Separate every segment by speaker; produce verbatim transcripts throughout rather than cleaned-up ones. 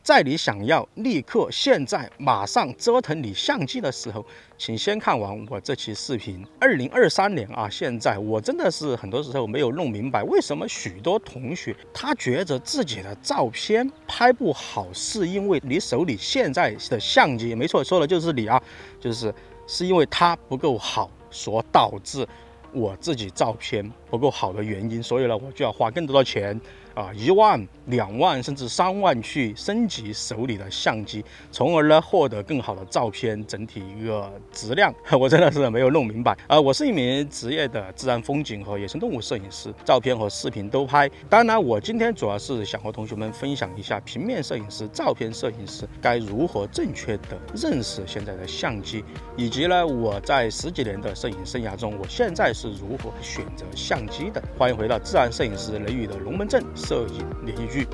Speaker 1: 在你想要立刻、现在、马上折腾你相机的时候，请先看完我这期视频。二零二三年啊，现在我真的是很多时候没有弄明白，为什么许多同学他觉得自己的照片拍不好，是因为你手里现在的相机，没错，说的就是你啊，就是是因为它不够好所导致我自己照片不够好的原因，所以呢，我就要花更多的钱啊，一万、两万甚至三万去升级手里的相机，从而呢获得更好的照片整体一个质量。我真的是没有弄明白。呃，我是一名职业的自然风景和野生动物摄影师，照片和视频都拍。当然，我今天主要是想和同学们分享一下平面摄影师、照片摄影师该如何正确的认识现在的相机，以及呢我在十几年的摄影生涯中，我现在是如何选择相机的。欢迎回到自然摄影师雷雨的龙门阵摄影连续剧。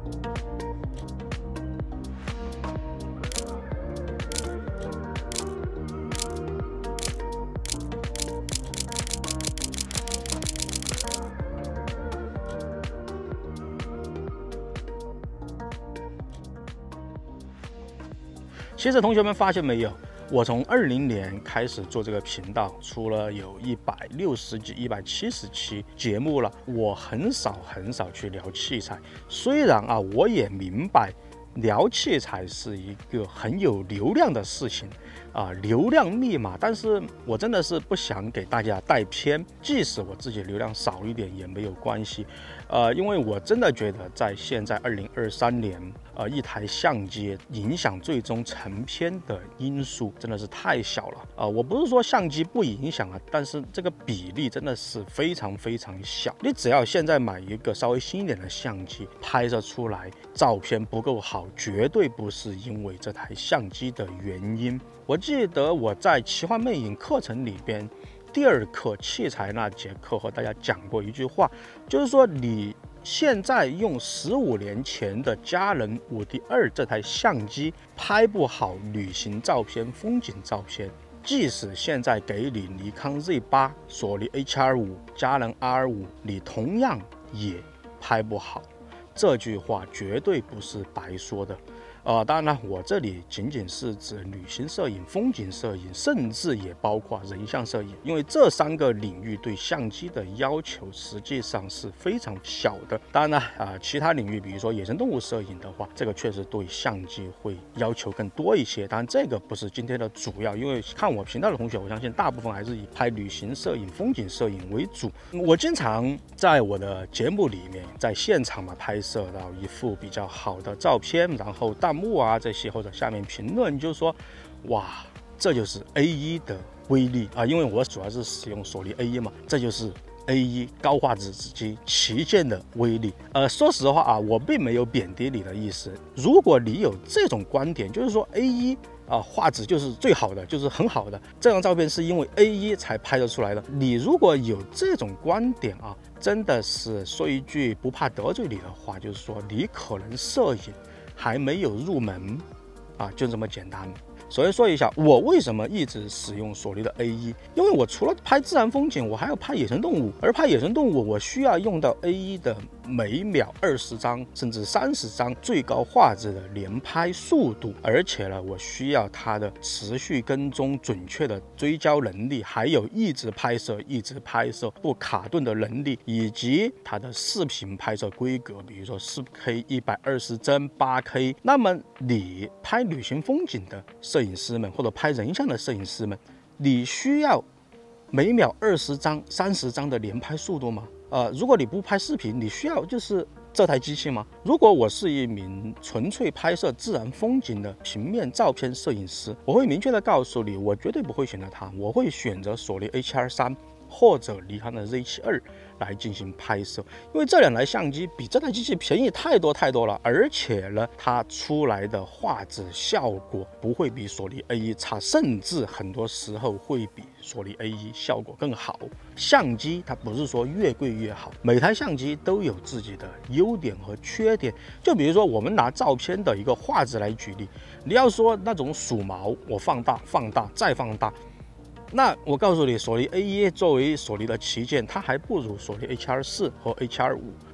Speaker 1: 其实同学们发现没有，我从二零年开始做这个频道，出了有一百六十几、一百七十期节目了。我很少很少去聊器材，虽然啊，我也明白聊器材是一个很有流量的事情啊，流量密码。但是我真的是不想给大家带偏，即使我自己流量少一点也没有关系。呃，因为我真的觉得在现在二零二三年，呃，一台相机影响最终成片的因素真的是太小了啊、呃！我不是说相机不影响啊，但是这个比例真的是非常非常小。你只要现在买一个稍微新一点的相机，拍摄出来照片不够好，绝对不是因为这台相机的原因。我记得我在奇幻魅影课程里边第二课器材那节课和大家讲过一句话，就是说你现在用十五年前的佳能 五 D 二 这台相机拍不好旅行照片、风景照片，即使现在给你尼康 Z 八、索尼 H R 五、佳能 R 五，你同样也拍不好。这句话绝对不是白说的。呃，当然了，我这里仅仅是指旅行摄影、风景摄影，甚至也包括人像摄影，因为这三个领域对相机的要求实际上是非常小的。当然了，啊、呃，其他领域，比如说野生动物摄影的话，这个确实对相机会要求更多一些。当然，这个不是今天的主要，因为看我频道的同学，我相信大部分还是以拍旅行摄影、风景摄影为主。我经常在我的节目里面，在现场嘛拍摄到一幅比较好的照片，然后弹幕啊这些或者下面评论就说，哇，这就是 A 一 的威力啊！因为我主要是使用索尼 A 一 嘛，这就是 A 一 高画质纸机旗舰的威力。呃，说实话啊，我并没有贬低你的意思。如果你有这种观点，就是说 A 一 啊画质就是最好的，就是很好的，这张照片是因为 A 一 才拍得出来的。你如果有这种观点啊，真的是说一句不怕得罪你的话，就是说你可能摄影还没有入门啊，就这么简单。首先说一下，我为什么一直使用索尼的 A 一，因为我除了拍自然风景，我还要拍野生动物，而拍野生动物我需要用到 A 一 的每秒二十张甚至三十张最高画质的连拍速度，而且呢，我需要它的持续跟踪、准确的追焦能力，还有一直拍摄、一直拍摄不卡顿的能力，以及它的视频拍摄规格，比如说 四 K、一百二十帧、八 K。那么你拍旅行风景的摄影师们，或者拍人像的摄影师们，你需要每秒二十张、三十张的连拍速度吗？呃，如果你不拍视频，你需要就是这台机器吗？如果我是一名纯粹拍摄自然风景的平面照片摄影师，我会明确的告诉你，我绝对不会选择它，我会选择索尼 H R 三或者尼康的 Z 七二来进行拍摄，因为这两台相机比这台机器便宜太多太多了，而且呢，它出来的画质效果不会比索尼 A 一 差，甚至很多时候会比索尼 A 一 效果更好。相机它不是说越贵越好，每台相机都有自己的优点和缺点。就比如说我们拿照片的一个画质来举例，你要说那种数毛，我放大、放大再放大。那我告诉你，索尼 A 一 作为索尼的旗舰，它还不如索尼 H R 四和 H R 五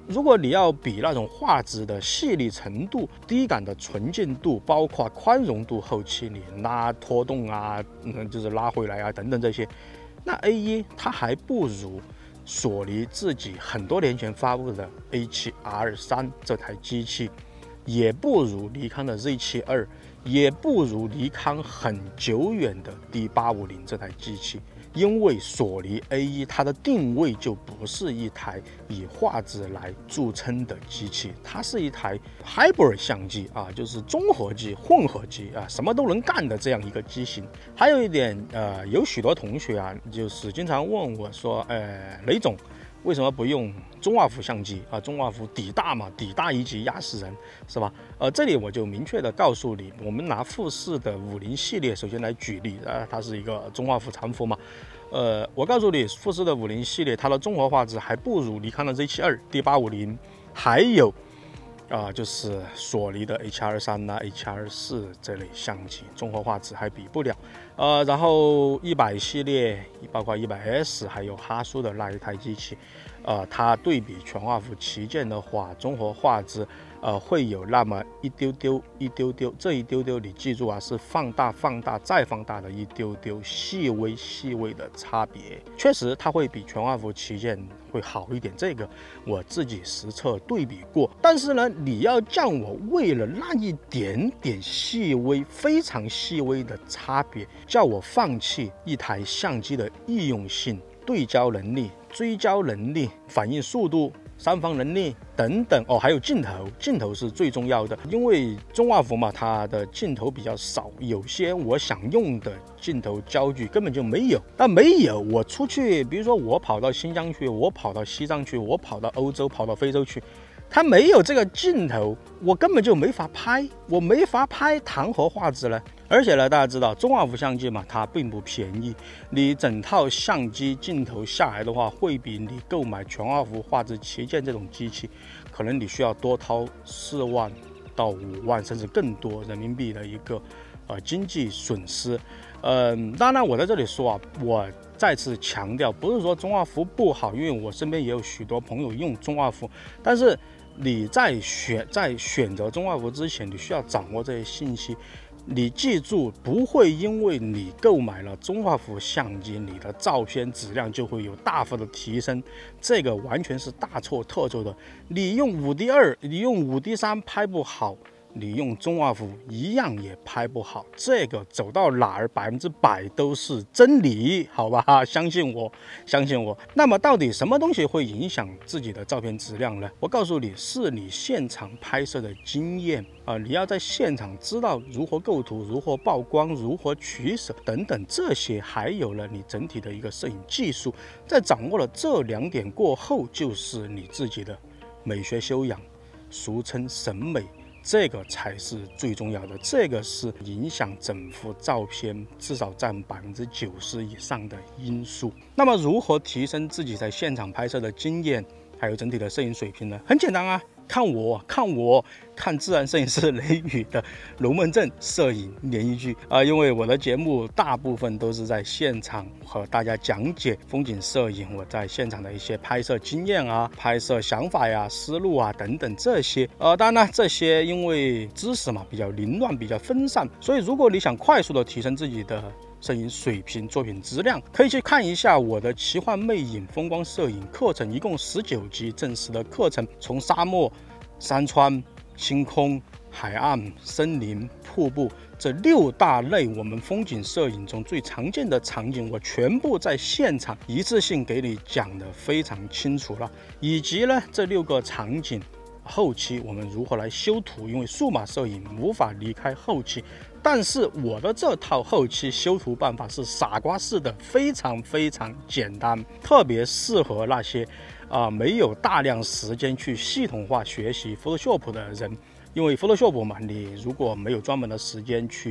Speaker 1: 如果你要比那种画质的细腻程度、低感的纯净度，包括宽容度，后期你拉拖动啊，嗯，就是拉回来啊等等这些，那 A 一 它还不如索尼自己很多年前发布的 A 七 R 三 这台机器，也不如尼康的 Z 七二，也不如尼康很久远的 D 八五零 这台机器。因为索尼 A 一 它的定位就不是一台以画质来著称的机器，它是一台 hybrid 相机啊，就是综合机、混合机啊，什么都能干的这样一个机型。还有一点，呃，有许多同学啊，就是经常问我说，呃，雷总，为什么不用中画幅相机啊？中画幅底大嘛，底大一级压死人，是吧？呃，这里我就明确的告诉你，我们拿富士的五零系列首先来举例，啊，它是一个中画幅长幅嘛。呃，我告诉你，富士的五零系列，它的综合画质还不如尼康的 Z 七二、D 八五零，还有啊、呃，就是索尼的 H R 三 呐、H R 四这类相机，综合画质还比不了。呃，然后一百系列，包括一百 S， 还有哈苏的那一台机器，呃，它对比全画幅旗舰的话，综合画质。呃，会有那么一丢丢一丢丢，这一丢丢你记住啊，是放大放大再放大的一丢丢，细微细微的差别。确实，它会比全画幅旗舰会好一点，这个我自己实测对比过。但是呢，你要叫我为了那一点点细微、非常细微的差别，叫我放弃一台相机的易用性、对焦能力、追焦能力、反应速度。三防能力等等哦，还有镜头，镜头是最重要的，因为中画幅嘛，它的镜头比较少，有些我想用的镜头焦距根本就没有。那没有，我出去，比如说我跑到新疆去，我跑到西藏去，我跑到欧洲，跑到非洲去，它没有这个镜头，我根本就没法拍，我没法拍，谈何画质呢？而且呢，大家知道中画幅相机嘛，它并不便宜。你整套相机镜头下来的话，会比你购买全画幅画质旗舰这种机器，可能你需要多掏四万到五万，甚至更多人民币的一个呃经济损失。嗯、呃，当然我在这里说啊，我再次强调，不是说中画幅不好，因为我身边也有许多朋友用中画幅，但是你在选在选择中画幅之前，你需要掌握这些信息。你记住，不会因为你购买了中画幅相机，你的照片质量就会有大幅的提升，这个完全是大错特错的。你用 五 D 二， 你用 五 D 三 拍不好，你用中画幅一样也拍不好，这个走到哪儿百分之百都是真理，好吧？相信我，相信我。那么到底什么东西会影响自己的照片质量呢？我告诉你，是你现场拍摄的经验啊、呃，你要在现场知道如何构图、如何曝光、如何取舍等等这些，还有了你整体的一个摄影技术。在掌握了这两点过后，就是你自己的美学修养，俗称审美。这个才是最重要的，这个是影响整幅照片至少占百分之九十以上的因素。那么，如何提升自己在现场拍摄的经验，还有整体的摄影水平呢？很简单啊，看我，看我，看自然摄影师雷雨的龙门阵摄影连续剧啊、呃！因为我的节目大部分都是在现场和大家讲解风景摄影，我在现场的一些拍摄经验啊、拍摄想法呀、思路啊等等这些。呃，当然呢，这些因为知识嘛比较凌乱、比较分散，所以如果你想快速的提升自己的摄影水平、作品质量，可以去看一下我的奇幻魅影风光摄影课程，一共十九集正式的课程，从沙漠、山川、星空、海岸、森林、瀑布这六大类我们风景摄影中最常见的场景，我全部在现场一次性给你讲得非常清楚了，以及呢这六个场景后期我们如何来修图，因为数码摄影无法离开后期，但是我的这套后期修图办法是傻瓜式的，非常非常简单，特别适合那些啊、呃、没有大量时间去系统化学习 Photoshop 的人。因为 Photoshop 嘛，你如果没有专门的时间去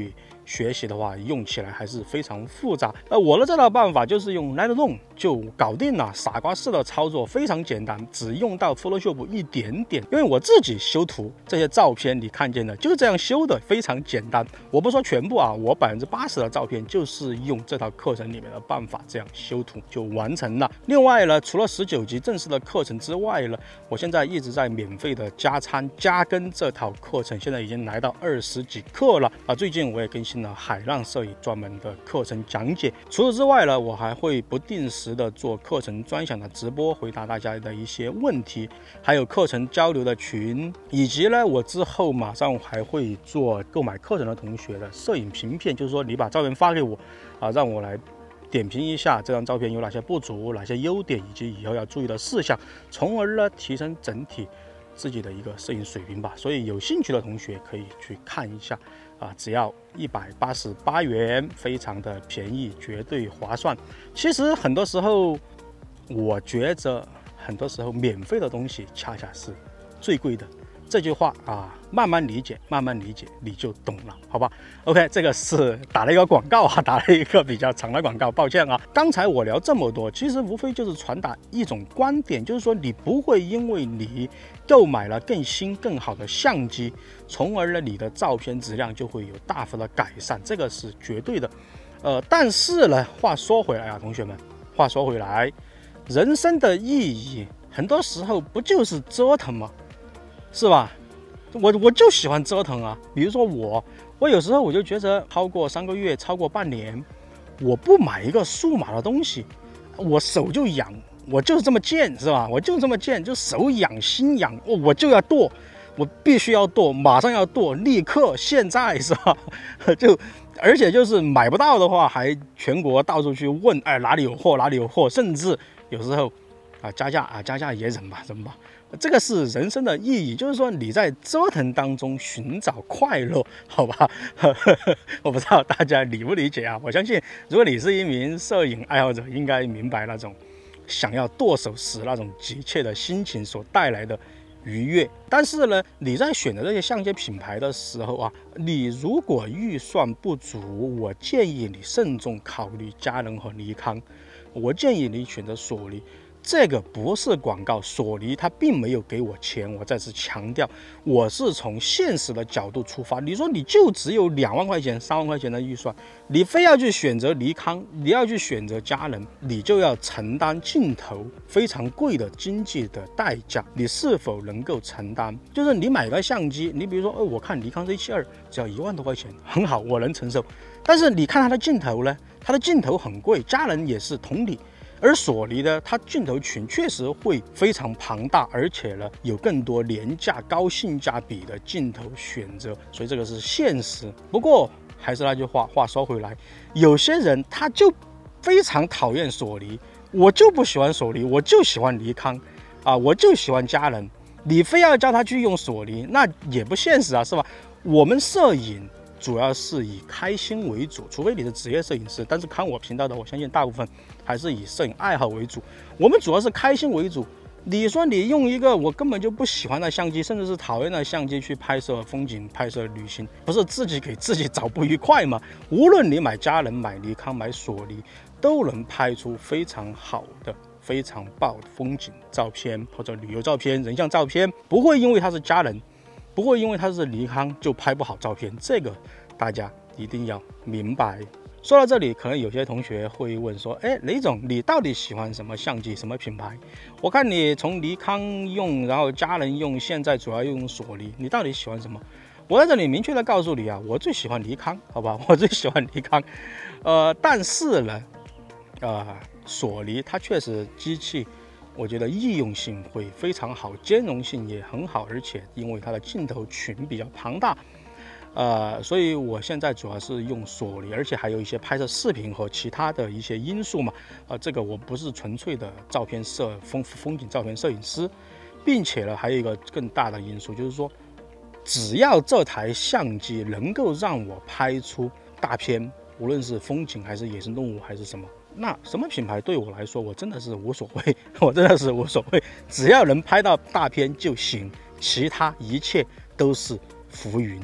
Speaker 1: 学习的话，用起来还是非常复杂。呃，我的这套办法就是用 Lightroom 就搞定了，傻瓜式的操作非常简单，只用到 Photoshop 一点点。因为我自己修图，这些照片你看见的就是这样修的，非常简单。我不说全部啊，我百分之八十的照片就是用这套课程里面的办法这样修图就完成了。另外呢，除了十九集正式的课程之外呢，我现在一直在免费的加餐加更这套课程，现在已经来到二十几课了啊！最近我也更新了海浪摄影专门的课程讲解。除此之外呢，我还会不定时的做课程专享的直播，回答大家的一些问题，还有课程交流的群，以及呢，我之后马上还会做购买课程的同学的摄影评片，就是说你把照片发给我啊，让我来点评一下这张照片有哪些不足、哪些优点，以及以后要注意的事项，从而呢提升整体自己的一个摄影水平吧。所以有兴趣的同学可以去看一下啊，只要一百八十八元，非常的便宜，绝对划算。其实很多时候，我觉着很多时候免费的东西恰恰是最贵的。这句话啊，慢慢理解，慢慢理解，你就懂了，好吧 ？OK， 这个是打了一个广告啊，打了一个比较长的广告，抱歉啊。刚才我聊这么多，其实无非就是传达一种观点，就是说你不会因为你购买了更新更好的相机，从而呢你的照片质量就会有大幅的改善，这个是绝对的。呃，但是呢，话说回来啊，同学们，话说回来，人生的意义很多时候不就是折腾吗？是吧？我我就喜欢折腾啊。比如说我，我有时候我就觉得超过三个月、超过半年，我不买一个数码的东西，我手就痒，我就是这么贱，是吧？我就这么贱，就手痒心痒，哦，我就要剁，我必须要剁，马上要剁，立刻现在，是吧？就而且就是买不到的话，还全国到处去问，哎，哪里有货，哪里有货，甚至有时候啊加价啊加价也忍吧，忍吧。这个是人生的意义，就是说你在折腾当中寻找快乐，好吧？我不知道大家理不理解啊？我相信，如果你是一名摄影爱好者，应该明白那种想要剁手时那种急切的心情所带来的愉悦。但是呢，你在选择这些相机品牌的时候啊，你如果预算不足，我建议你慎重考虑佳能和尼康。我建议你选择索尼。这个不是广告，索尼它并没有给我钱，我再次强调，我是从现实的角度出发。你说你就只有两万块钱、三万块钱的预算，你非要去选择尼康，你要去选择佳能，你就要承担镜头非常贵的经济的代价。你是否能够承担？就是你买个相机，你比如说，哦，我看尼康 Z 七十二只要一万多块钱，很好，我能承受。但是你看它的镜头呢，它的镜头很贵，佳能也是同理。而索尼呢，它镜头群确实会非常庞大，而且呢有更多廉价高性价比的镜头选择，所以这个是现实。不过还是那句话，话说回来，有些人他就非常讨厌索尼，我就不喜欢索尼，我就喜欢尼康啊，我就喜欢佳能，你非要叫他去用索尼，那也不现实啊，是吧？我们摄影主要是以开心为主，除非你是职业摄影师，但是看我频道的，我相信大部分还是以摄影爱好为主。我们主要是开心为主。你说你用一个我根本就不喜欢的相机，甚至是讨厌的相机去拍摄风景、拍摄旅行，不是自己给自己找不愉快吗？无论你买佳能、买尼康、买索尼，都能拍出非常好的、非常棒的风景照片或者旅游照片、人像照片，不会因为它是佳能，不会因为它是尼康就拍不好照片，这个大家一定要明白。说到这里，可能有些同学会问说，哎，雷总，你到底喜欢什么相机，什么品牌？我看你从尼康用，然后佳能用，现在主要用索尼，你到底喜欢什么？我在这里明确的告诉你啊，我最喜欢尼康，好吧，我最喜欢尼康。呃，但是呢，呃，索尼它确实机器，我觉得易用性会非常好，兼容性也很好，而且因为它的镜头群比较庞大。呃，所以我现在主要是用索尼，而且还有一些拍摄视频和其他的一些因素嘛。呃，这个我不是纯粹的照片摄风风景照片摄影师，并且呢，还有一个更大的因素，就是说，只要这台相机能够让我拍出大片，无论是风景还是野生动物还是什么，那什么品牌对我来说，我真的是无所谓，我真的是无所谓，只要能拍到大片就行，其他一切都是浮云。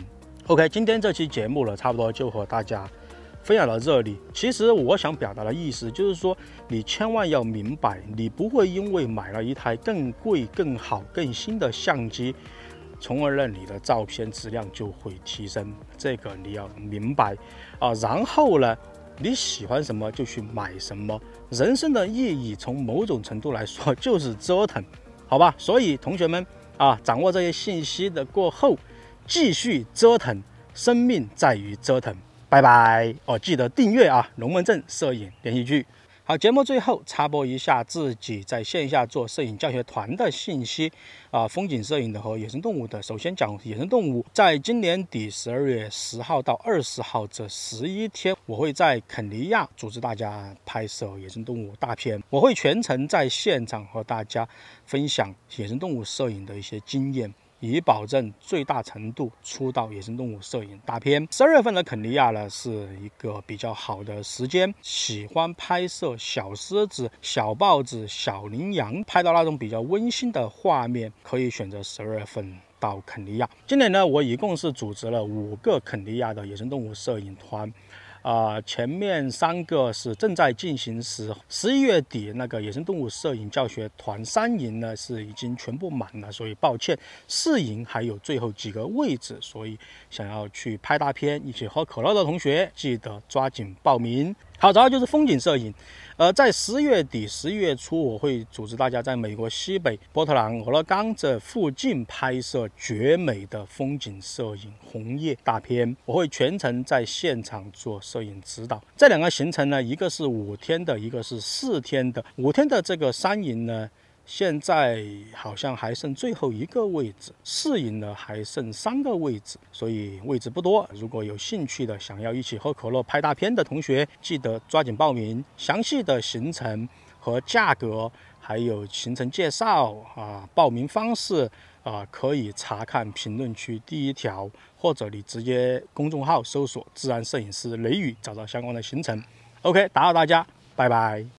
Speaker 1: OK， 今天这期节目了，差不多就和大家分享到这里。其实我想表达的意思就是说，你千万要明白，你不会因为买了一台更贵、更好、更新的相机，从而让你的照片质量就会提升。这个你要明白啊。然后呢，你喜欢什么就去买什么。人生的意义，从某种程度来说就是折腾，好吧？所以同学们啊，掌握这些信息的过后，继续折腾。生命在于折腾。拜拜哦！记得订阅啊，龙门阵摄影连续剧。好，节目最后插播一下自己在线下做摄影教学团的信息啊，风景摄影的和野生动物的。首先讲野生动物，在今年底十二月十号到二十号这十一天，我会在肯尼亚组织大家拍摄野生动物大片，我会全程在现场和大家分享野生动物摄影的一些经验，以保证最大程度出到野生动物摄影大片。十二月份的肯尼亚呢，是一个比较好的时间，喜欢拍摄小狮子、小豹子、小羚羊，拍到那种比较温馨的画面，可以选择十二月份到肯尼亚。今年呢，我一共是组织了五个肯尼亚的野生动物摄影团。啊、呃，前面三个是正在进行时，十一月底那个野生动物摄影教学团三营呢是已经全部满了，所以抱歉，四营还有最后几个位置，所以想要去拍大片、一起喝可乐的同学，记得抓紧报名。好，然后就是风景摄影，呃，在十月底、十一月初，我会组织大家在美国西北波特兰、俄勒冈这附近拍摄绝美的风景摄影红叶大片，我会全程在现场做摄影指导。这两个行程呢，一个是五天的，一个是四天的。五天的这个三营呢，现在好像还剩最后一个位置，四营呢还剩三个位置，所以位置不多。如果有兴趣的，想要一起喝可乐拍大片的同学，记得抓紧报名。详细的行程和价格，还有行程介绍啊，报名方式啊，可以查看评论区第一条，或者你直接公众号搜索自然摄影师雷雨，找到相关的行程。OK， 打扰大家，拜拜。